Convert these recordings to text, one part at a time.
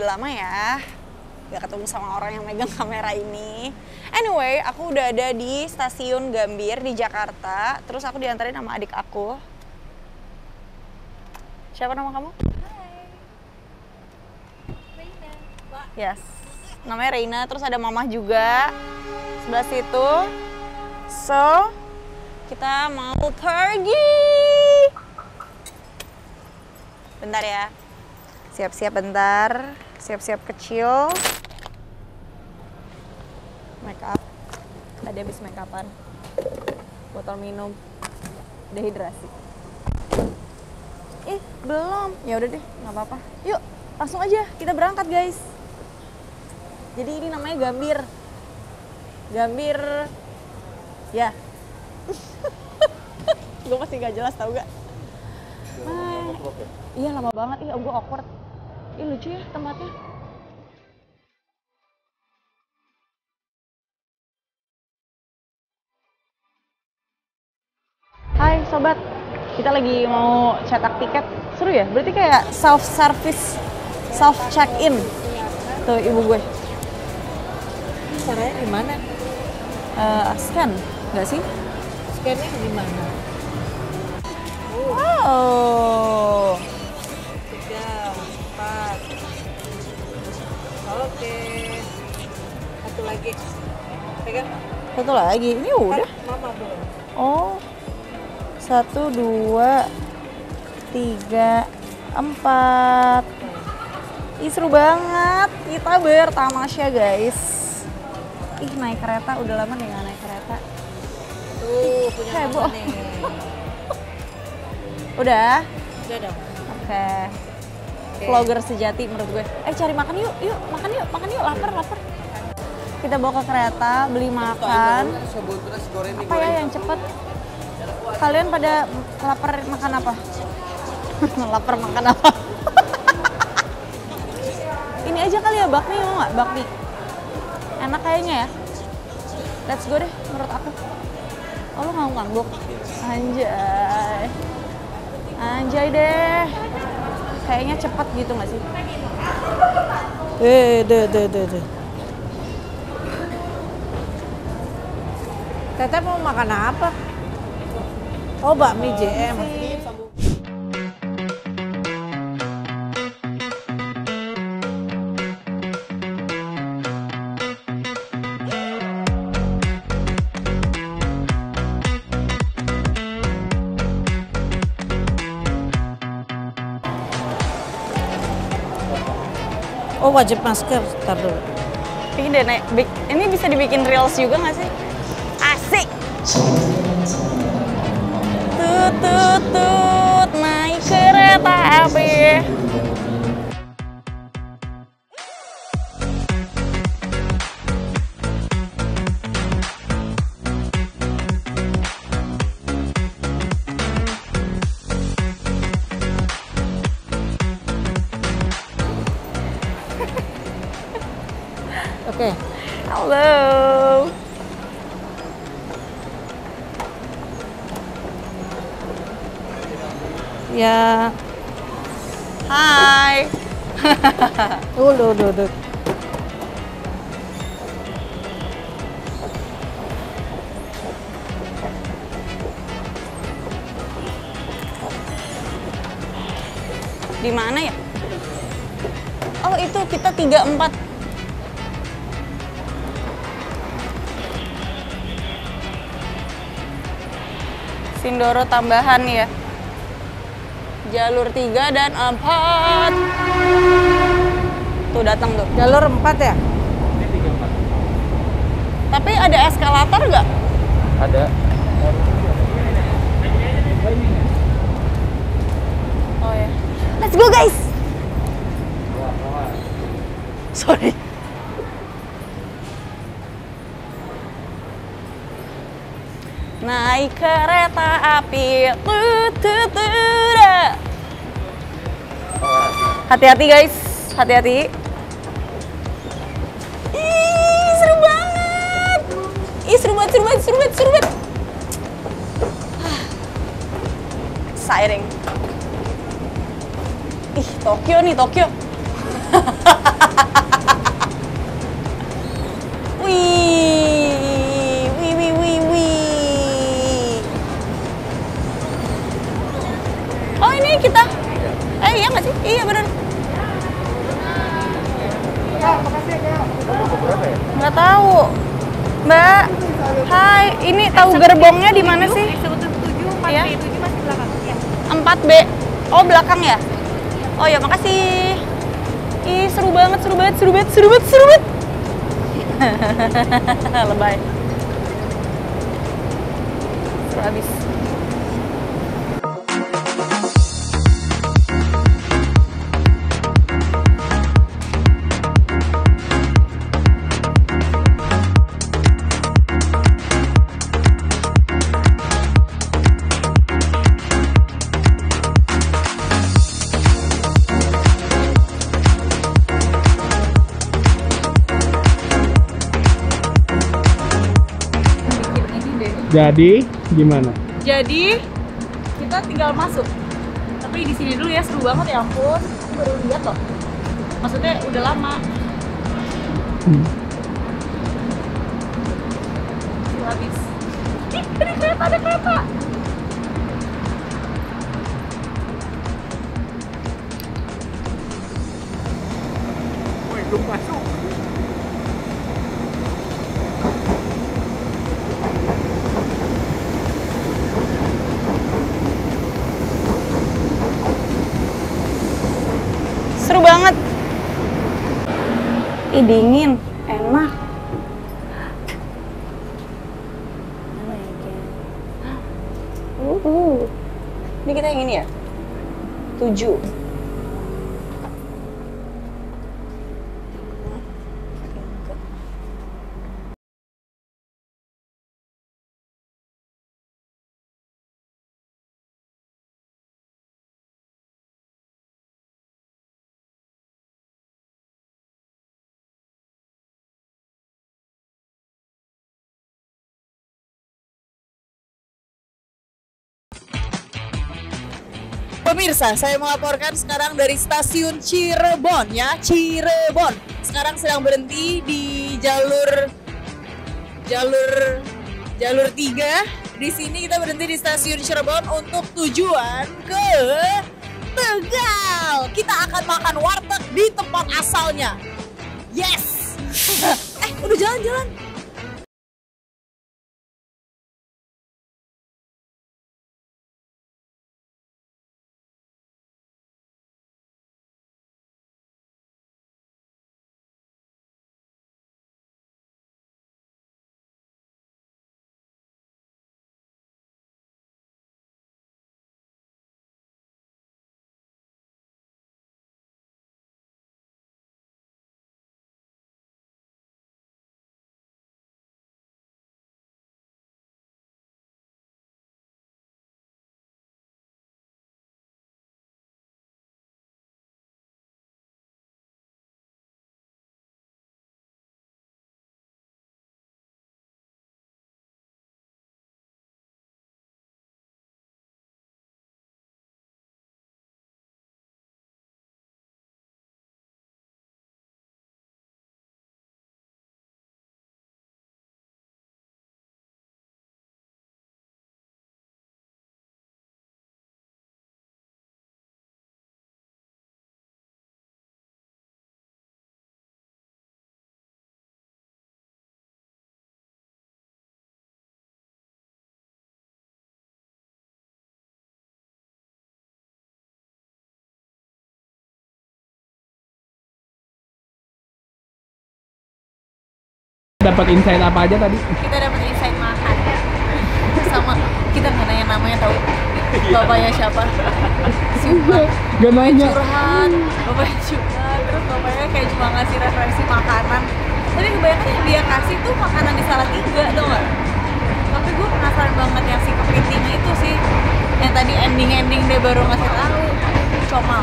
lama ya gak ketemu sama orang yang megang kamera ini. Anyway, aku udah ada di stasiun Gambir di Jakarta. Terus aku diantarin sama adik aku. Siapa nama kamu? Hai. Reina. Yes, namanya Reina. Terus ada mamah juga sebelah situ. So, kita mau pergi. Bentar ya. Siap-siap bentar. Siap-siap kecil. Make up. Tadi habis make upan. Botol minum. Dehidrasi. Ih, belum. Ya udah deh, nggak apa-apa. Yuk, langsung aja kita berangkat, guys. Jadi ini namanya Gambir. Gambir. Ya. Gue masih nggak jelas, tau gak? Iya, lama banget. Ih, gue awkward. Ih, lucu ya tempatnya. Hai sobat, kita lagi mau cetak tiket. Seru ya? Berarti kayak self service, self check in. Tuh ibu gue. Caranya gimana? Scan, nggak sih? Scan-nya gimana? Wow. 3, 4. Oke. Satu lagi. Pegang. Satu lagi, ini udah. Mama belum. Oh, 1, 2, 3, 4. Ih, seru banget. Kita bertamasya, guys. Ih, naik kereta. Udah lama nih nggak naik kereta. Tuh, punya Heboh. mama nih. Udah? Udah dong. Oke. Vlogger sejati menurut gue. Cari makan yuk, makan yuk, lapar. Kita bawa ke kereta, beli makan. Apa ya yang cepet? Kalian pada lapar makan apa? Lapar makan apa? Ini aja kali ya, bakmi mau nggak? Bakmi. Enak kayaknya ya. Let's go deh, menurut aku. Oh, lu ngangguk-ngangguk? Anjay. Anjay deh. Kayaknya cepet gitu nggak sih? Deh. Teteh mau makan apa? Oh, bakmi JM. Oh, wajib masker. Ntar dulu. Ini bisa dibikin reels juga nggak sih? Asik. Tut naik kereta api. Oke. Halo. Ya. Hai. Udah. Di mana ya? Oh, itu kita 34. Sindoro tambahan ya. Jalur 3 dan 4. Tuh datang tuh. Jalur 4 ya? Tapi ada eskalator nggak? Ada. Oh ya. Let's go guys. Sorry. Naik kereta api. Hati-hati guys. Hati-hati. Ih, seru banget. Ih, seru banget. Exciting. Ih, Tokyo nih, Tokyo. Wih, wih, wih, wih, wih. Oh ini kita. Iya nggak sih? Iya benar. Nggak tahu. Mbak, hai. Ini tahu gerbongnya di mana sih? Eksekutif 7, 4B, Iya. 7 masih belakang. Ya. 4B. Oh belakang ya? Oh ya makasih. Ih seru banget, seru banget, seru banget, seru banget, seru banget. Lebay. Seru abis. Jadi gimana? Jadi kita tinggal masuk. Tapi di sini dulu ya, seru banget ya ampun. Baru lihat loh. Maksudnya udah lama. Seru habis. Ih, ada kereta, ada kereta. Woi, belum masuk. Seru banget. Ih dingin, enak. Ini kita yang ini ya? 7. Pemirsa, saya melaporkan sekarang dari stasiun Cirebon ya, Cirebon. Sekarang sedang berhenti di jalur 3. Di sini kita berhenti di stasiun Cirebon untuk tujuan ke Tegal. Kita akan makan warteg di tempat asalnya. Yes. Udah jalan-jalan. Dapat insight apa aja tadi? Kita dapat insight makan sama kita nggak nanya namanya tahu bapaknya siapa Gak nanya. curhat bapaknya curhat terus bapaknya kayak cuma ngasih referensi makanan tapi kebanyakan yang dia kasih tuh makanan di Salatiga tau nggak tapi gue penasaran banget yang si kepitingnya itu sih yang tadi ending dia baru ngasih tahu comal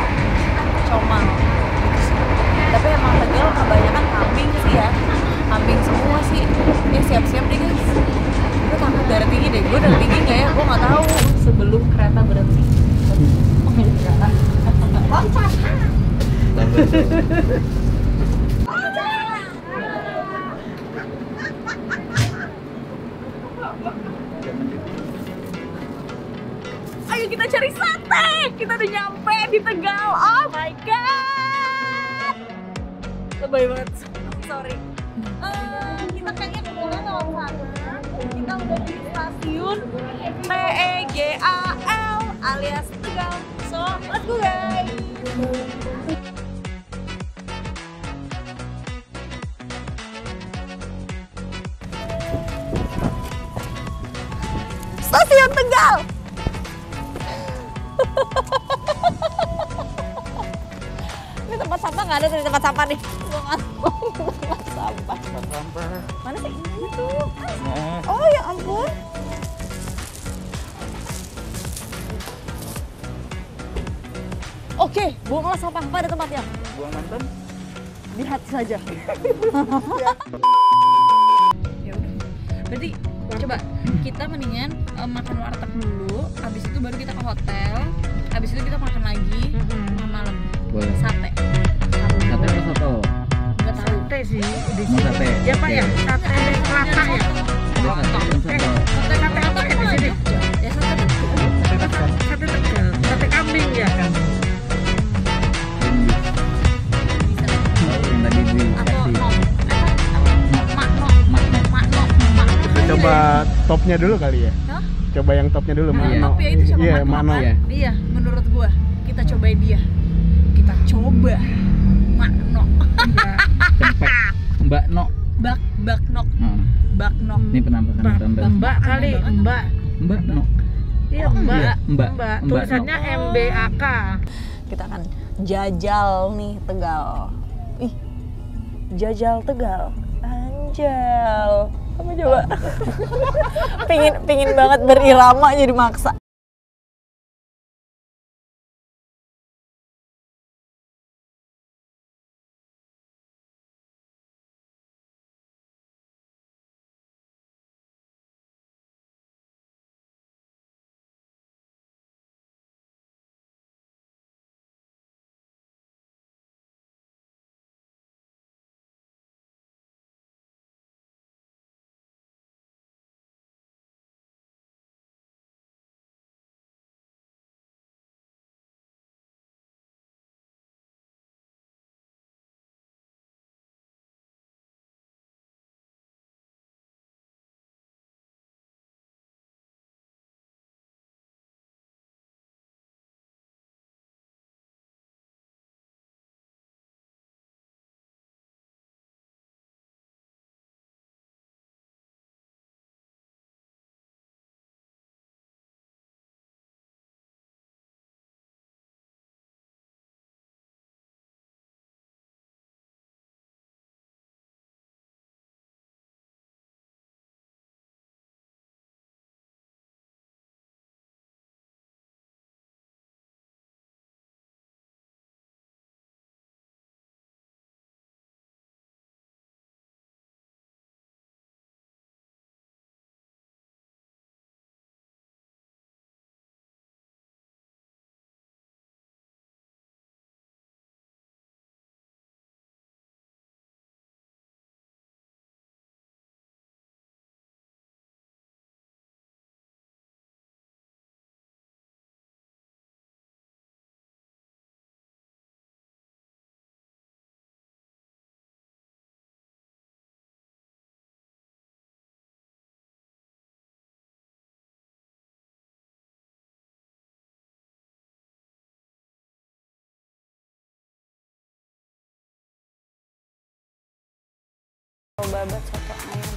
gitu sih tapi emang Tegal kebanyakan kambing sih ya kambing semua sih ya siap-siap deh guys gue takut darah tinggi deh gue darah tinggi nggak ya gue nggak tahu sebelum kereta berhenti Ayo kita cari sate. Kita udah nyampe di Tegal. Oh my god. Lebay banget. Sorry. Kita kayaknya kemudian lewat sana. Kita udah di stasiun TEGAL alias Tegal. So, let's go guys. Stasiun Tegal. Ini tempat sampah nggak ada, tempat sampah nih. Gua nggak tahu tempat sampah. Mana sih? Itu. Oh ya ampun. Oke, buanglah sampah. Apa ada tempatnya? Buang mantan. Di hati saja. Ya udah. Berarti coba kita mendingan makan warteg dulu, habis itu baru kita ke hotel, habis itu kita makan lagi malam. Boleh. Sate. Sate atau soto? Enggak tahu. Sate sih di Mau sini. sate? Ya Pak ya, sate kelapa ya. Sate apa ya di sini? Ya sate Tegal. Sate Tegal, sate kambing ya kan. Yang tadi Atau dikasih. Kita coba topnya dulu kali ya. Hah? Coba yang topnya dulu, Nah, Mano. tapi ya itu siapa? Iya, Makno, Mano. kan? Iya, menurut gua kita cobain dia. Kita coba Makno. Cempek. Mbak Nok. Baknok. Baknok. Ini penampakan Mbak kali, Mbak. Mbak Nok. Iya Mbak. Iya, Mbak. Mbak. Mbak Tulisannya MBAK. Kita akan jajal nih Tegal. Ih, jajal Tegal. Anjal. Apa coba? pingin banget berirama jadi maksa. Babat soto ayam.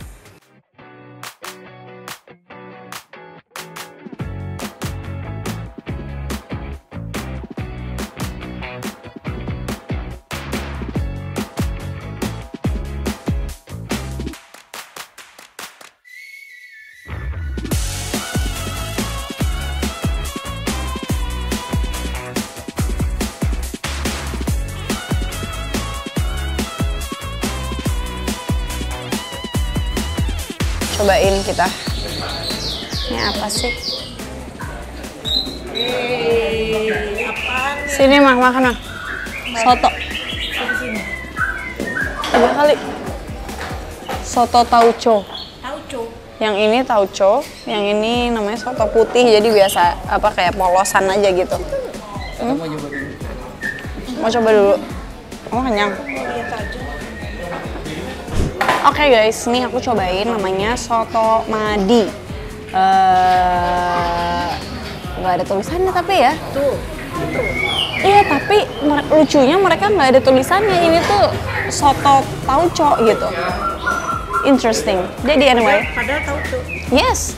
Cobain kita. Ini apa sih? Sini Mak, makan Mak. Soto. Iya kali. Soto tauco. Tauco. Yang ini tauco, yang ini namanya soto putih. Jadi biasa apa kayak polosan aja gitu. Mau coba dulu. Kamu kenyang? Lihat aja. Oke guys, ini aku cobain namanya soto madi. Nggak ada tulisannya tapi ya. Tuh. Iya, tapi lucunya mereka nggak ada tulisannya. Ini tuh soto tauco gitu. Interesting. Jadi anyway. Padahal tauco. Yes.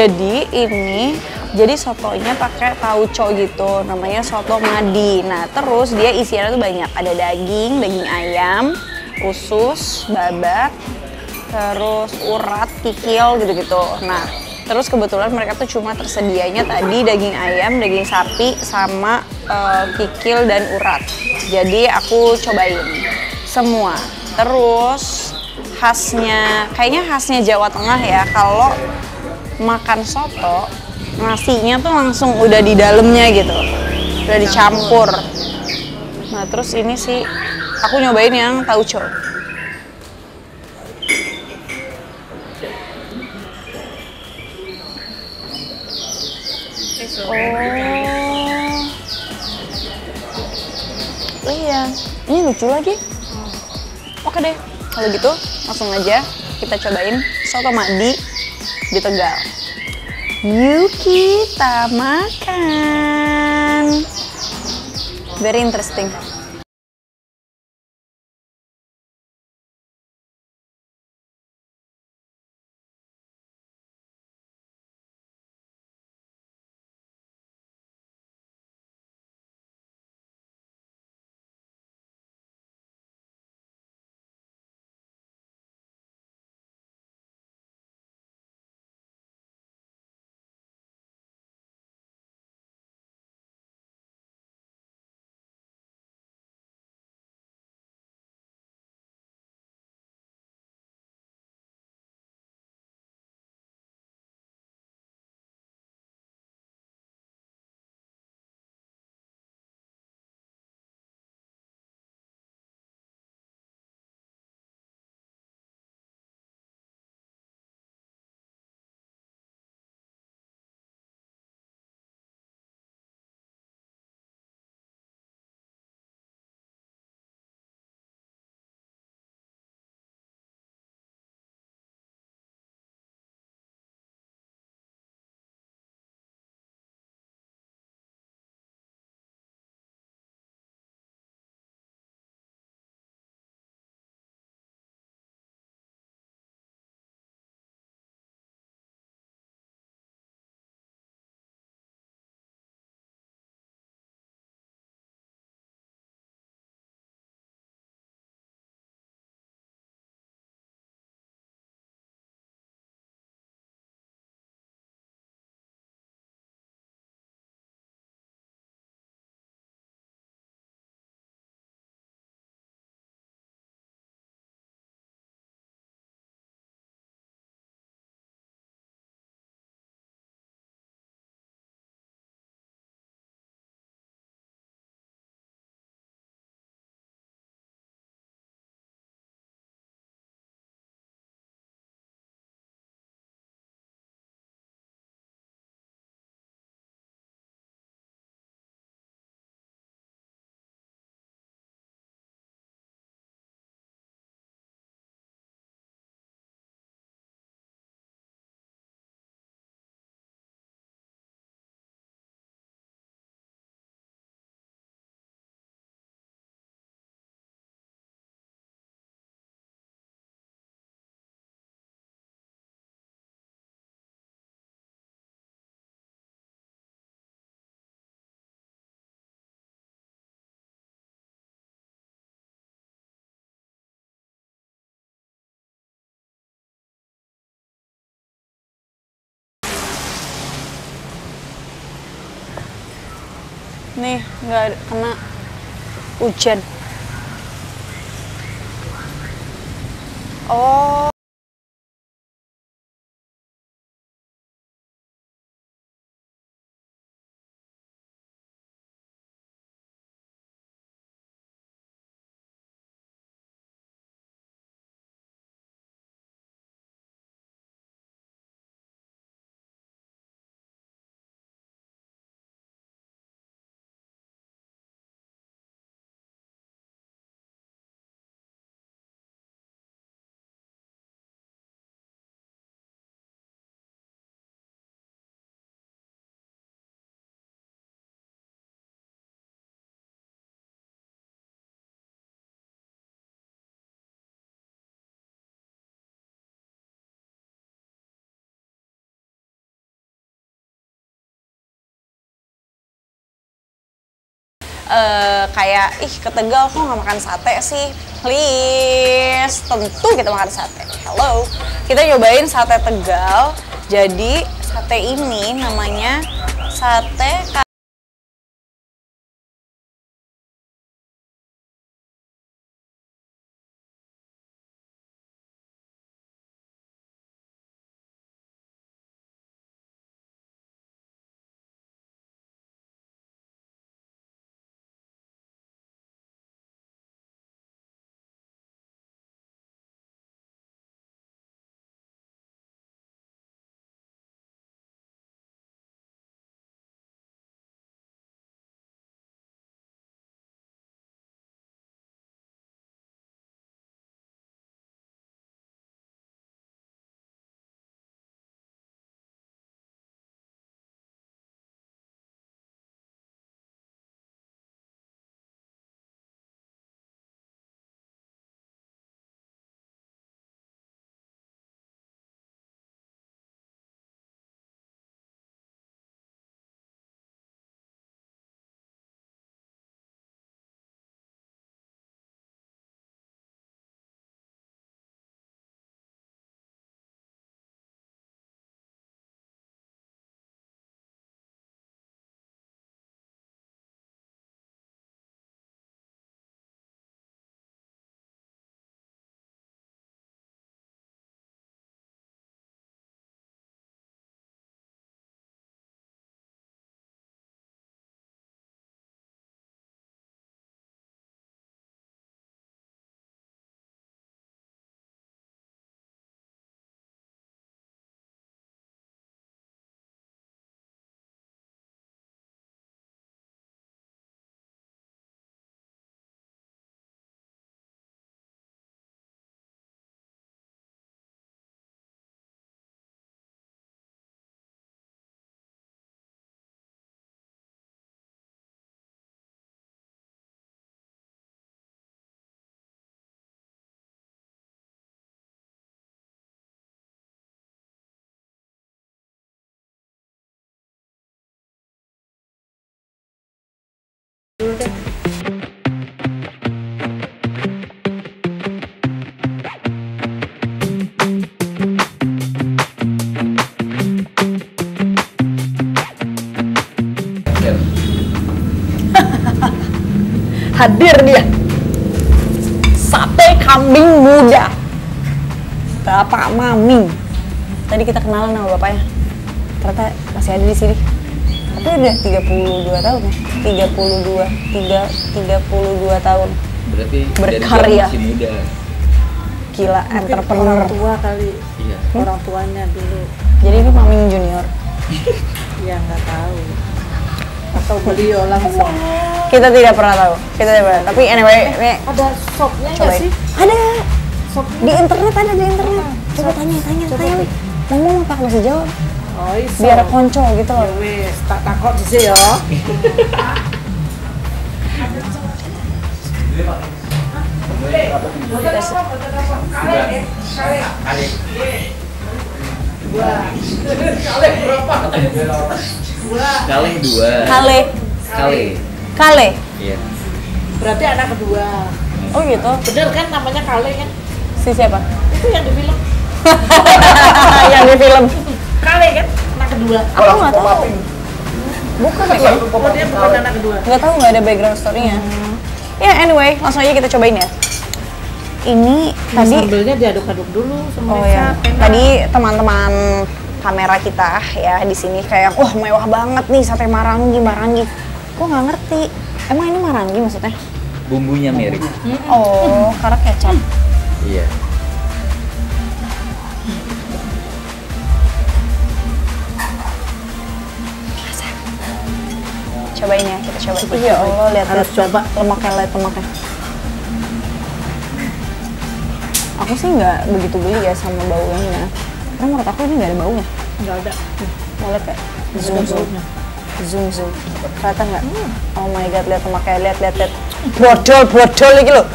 Jadi sotonya pakai tauco gitu. Namanya soto madi. Nah, terus dia isiannya tuh banyak. Ada daging ayam, usus, babat, terus urat, kikil gitu-gitu. Nah, terus kebetulan mereka tuh cuma tersedianya tadi daging ayam, daging sapi, sama kikil dan urat. Jadi aku cobain semua. Terus kayaknya khasnya Jawa Tengah ya, kalau makan soto, nasinya tuh langsung udah di dalamnya gitu, udah dicampur. Nah terus ini sih, aku nyobain yang tauco. Oh iya, ini lucu lagi. Oke deh, kalau gitu langsung aja kita cobain soto madi di Tegal. Yuk kita makan. Very interesting. Nih, nggak kena hujan. Oh. kayak ih ke Tegal kok nggak makan sate sih, please, tentu kita makan sate. Hello, kita nyobain sate Tegal. Jadi sate ini namanya sate hadir dia, sate kambing muda Bapak Maming. Tadi kita kenalan sama bapaknya, ternyata masih ada di sini. Tapi udah 32 tahun ya, 32 tahun. Berarti berkarya. Masih muda. Gila, Mungkin entrepreneur. orang tua kali, Iya. orang tuanya dulu. Jadi ini Maming Junior. Ya nggak tahu. Atau beliau langsung. Kita tidak pernah tahu. Kita tidak pernah. Tapi anyway, ini Ada shopnya nggak cobain. sih? Ada. Shopnya? Di internet ada di internet. Coba tanya. Wi. Ngomong apa bahasa Jawa? Oh iso. Biar konco gitu loh. Wes, tak takut sih ya. Kaleng 2. Kale. Iya. Berarti anak kedua. Oh gitu. Bener kan namanya Kale kan? Si siapa? Itu yang di film. Yang di film. Kale kan anak kedua. Aku nggak tahu. Bukan ya? Oh dia bukan anak kedua. Nggak tahu, nggak ada background story-nya. Ya anyway, langsung aja kita cobain ya. Ini tadi. Sambelnya diaduk-aduk dulu sama Oh kecap, ya. enak. Tadi teman-teman kamera kita ya di sini kayak wah mewah banget nih sate Marangi. Gue nggak ngerti. Emang ini Marangi maksudnya? Bumbunya mirip. Oh, karena kecap. Iya. Cobain ya, kita cobain. Ya Allah, lihat Harus coba. lemaknya, lihat lemaknya. Aku sih nggak begitu geli ya sama baunya. Karena menurut aku ini nggak ada baunya. Nggak ada. Mau lihat kayak Nggak zoom ada zoom. baunya. Zoom. Kelihatan nggak? Oh my god, lihat lemaknya, lihat. Brodol lagi loh.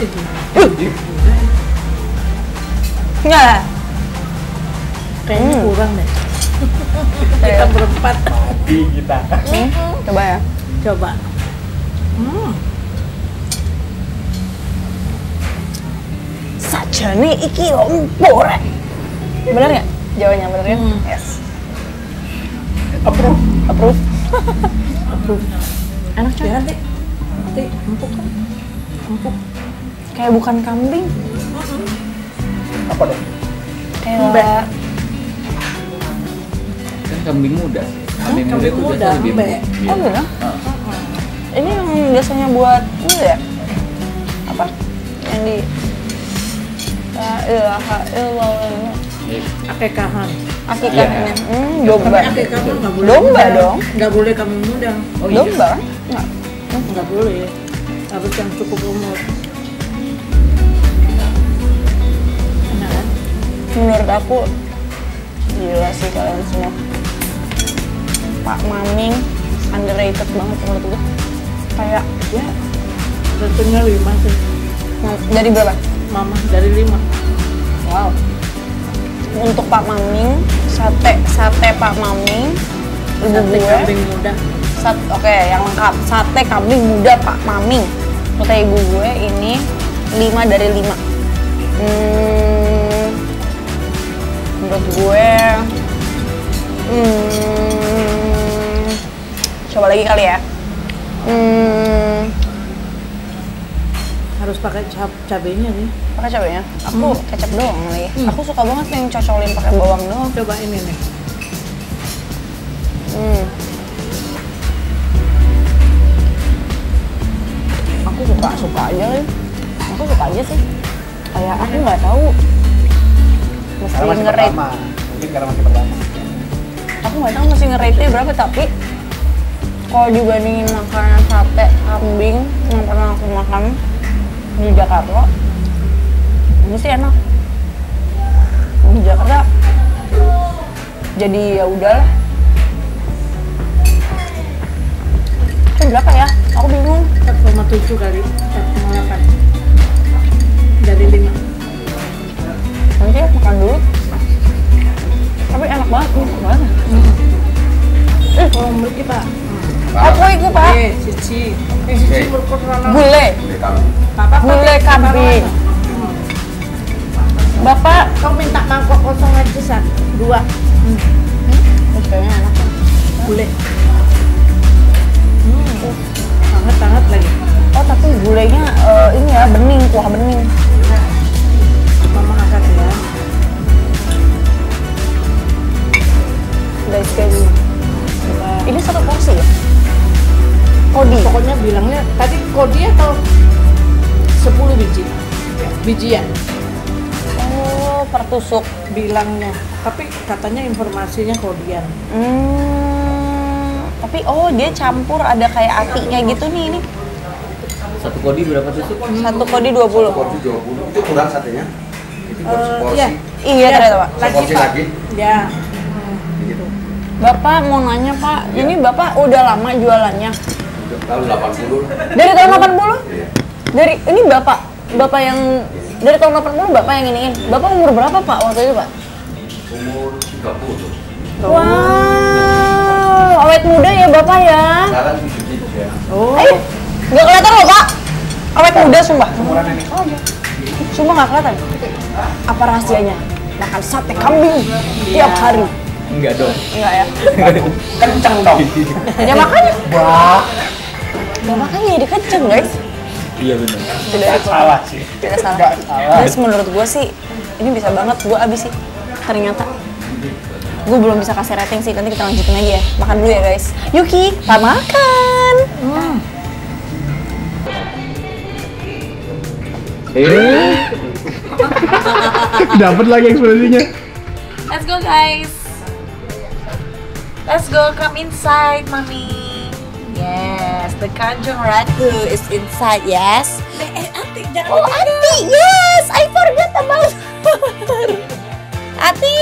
Nggak. Kayaknya kurang deh. Kayak- Kita berempat. Kita. Coba ya. Coba. Sajane iki empuk rek. Bener nggak? Jawabannya bener ya? Yes. Approve. Approve. Approve. Enak kan? Ya nanti empuk kan? Empuk. Kayak bukan kambing. Apa dong? Kayak Kan kambing muda. Kambing muda itu muda, biasanya lebih embe. empuk. Iya. Oh bener? Ah. Ini yang biasanya buat ini ya? Apa? Yang di La ilaha illallah. Iya. Akekahan. Akikahnya. Iya. Domba. Tapi akekah mah nggak boleh. Domba muda. dong. Nggak boleh kamu muda. Oh iya. Domba? Enggak. Nggak boleh. Harus yang cukup umur. Enak kan? Menurut aku gila sih kalian semua. Pak Maming underrated banget menurut gue. Kayak ya Tentunya 5 sih. dari berapa? Mama dari 5. Wow. Untuk Pak Maming, sate Pak Maming, ibu Sate gue. kambing muda. Oke, yang lengkap. Sate kambing muda Pak Maming. Kata ibu gue ini 5 dari 5. Menurut gue coba lagi kali ya. Harus pakai cabenya nih. Pakai cabenya? Aku kecap doang lagi. Aku suka banget yang cocolin pakai bawang doang. Coba ini nih. Aku suka aja kan. Aku suka aja sih. Kayak aku nggak tahu mesti Karena masih nge-rate. pertama. Mungkin karena masih pertama. Aku nggak tahu mesti nge-rate berapa, tapi kalau dibandingin makanan sate kambing yang pernah aku makan di Jakarta, ini sih enak. Di Jakarta jadi ya udahlah. Itu berapa ya? Aku bingung. 4,7 kali 4,8 dari 5. Nanti ya makan dulu. Tapi enak banget, enak banget. Oh, mulki Pak. Apa itu Pak? Cici. Cici berkurang. Gulai. Papa Gulai kambing. Bapak, Kau minta mangkok kosong aja 2. kayaknya enak. Gulai. Hangat lagi. Oh tapi gulainya ini ya bening, kuah bening. Mama angkat ya. Guys. Ini satu porsi ya? Kodi. Pokoknya bilangnya tadi kodi atau 10 biji. Bijian Oh, pertusuk. bilangnya. Tapi katanya informasinya kodian. Tapi oh dia campur ada kayak ati kayak gitu nih ini. Satu kodi berapa tusuk? Satu kodi 20. Porsi 20 itu kurang satenya. Itu porsi. Iya. Iya ternyata Pak. Seporsi lagi. Ya. Gitu. Bapak mau nanya Pak, ini Bapak udah lama jualannya? Tahun 80. Dari tahun 80? Iya. Dari ini Bapak yang dari tahun 80 Bapak yang iniin. Bapak umur berapa Pak waktu itu Pak? Umur 30. Wow, awet muda ya Bapak ya. Sekarang 73. Oh. Ayo, nggak kelihatan loh Pak. Awet muda sumpah. Umuran ini. Oh, iya. Sumpah nggak kelihatan. Apa rahasianya? Makan sate kambing tiap hari. Enggak dong. Enggak ya? Kenceng dong. Ya makanya. Wah. Ya makanya jadi kenceng guys. Iya benar. Tidak Salah sih. Tidak salah. Nggak salah. Guys menurut gue sih ini bisa banget gue abis sih. Ternyata gue belum bisa kasih rating sih, nanti kita lanjutin aja ya. Makan dulu ya guys. Yuki, kita makan. Dapat lagi ekspresinya. Let's go guys. Let's go, come inside, mommy. Yes, the Kanjong Ratu is inside, yes. Oh, Ati, yes, I forgot about her. Ati.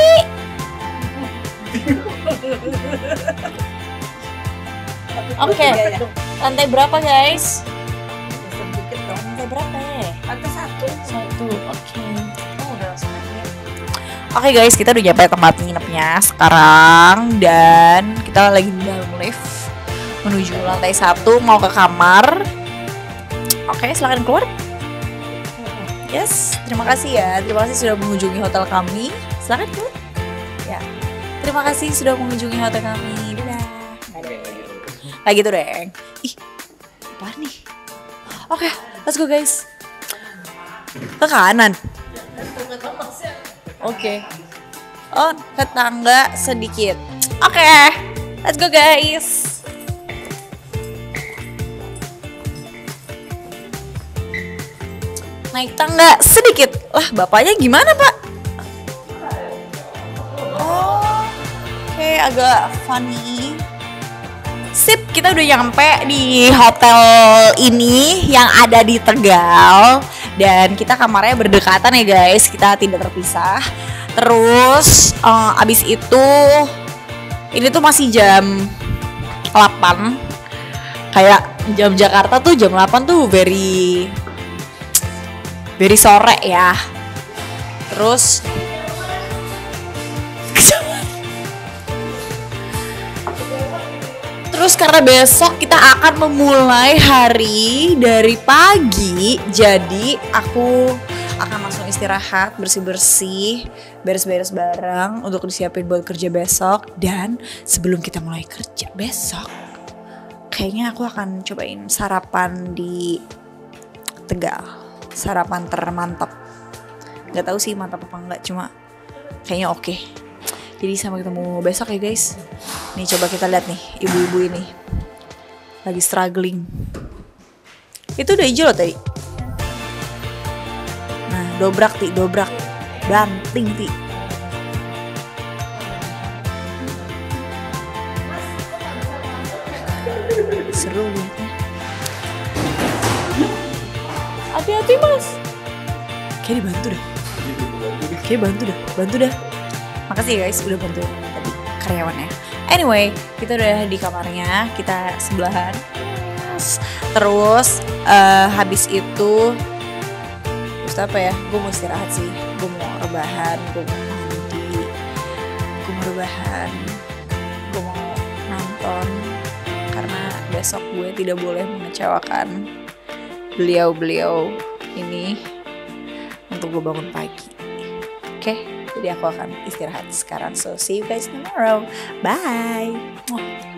Oke, lantai berapa guys? Lantai berapa ya? Lantai 1. Satu, oke. Oh, udah langsung naik. Oke guys, kita udah nyampe tempat nginepnya sekarang dan kita lagi di dalam lift menuju lantai 1 mau ke kamar. Oke, silakan keluar. Yes, terima kasih ya. Terima kasih sudah mengunjungi hotel kami. Silakan keluar. Ya. Terima kasih sudah mengunjungi hotel kami. Dadah. Kayak gitu, Deng. Ih, apa nih? Oke, let's go guys. Ke kanan. Oke. Oh, ke tangga sedikit. Oke, let's go guys. Naik tangga sedikit. Lah, bapaknya gimana, Pak? Oh, oke, agak funny. Sip, kita udah nyampe di hotel ini yang ada di Tegal. Dan kita kamarnya berdekatan ya guys, kita tidak terpisah. Terus, abis itu, ini tuh masih jam 8. Kayak jam Jakarta tuh jam 8 tuh very sore ya. Terus karena besok kita akan memulai hari dari pagi, jadi aku akan langsung istirahat, bersih-bersih, beres-beres barang untuk disiapin buat kerja besok. Dan sebelum kita mulai kerja besok, kayaknya aku akan cobain sarapan di Tegal. Sarapan termantap. Gak tahu sih mantap apa enggak, cuma kayaknya oke. Jadi sampai ketemu besok ya guys. Nih coba kita lihat nih, ibu-ibu ini lagi struggling. Itu udah hijau loh tadi. Nah, dobrak Ti, dobrak. Banting Ti. Seru liatnya. Hati-hati mas. Kayak dibantu dah. Bantu dah. Makasih ya guys udah bantu tadi karyawannya. Anyway, kita udah di kamarnya, kita sebelahan. Terus habis itu terus apa ya? Gue mau istirahat sih. Gue mau rebahan, gue mau mandi, gue mau rebahan, gue mau nonton karena besok gue tidak boleh mengecewakan beliau ini untuk gue bangun pagi. Oke, jadi aku akan istirahat sekarang. So see you guys tomorrow. Bye.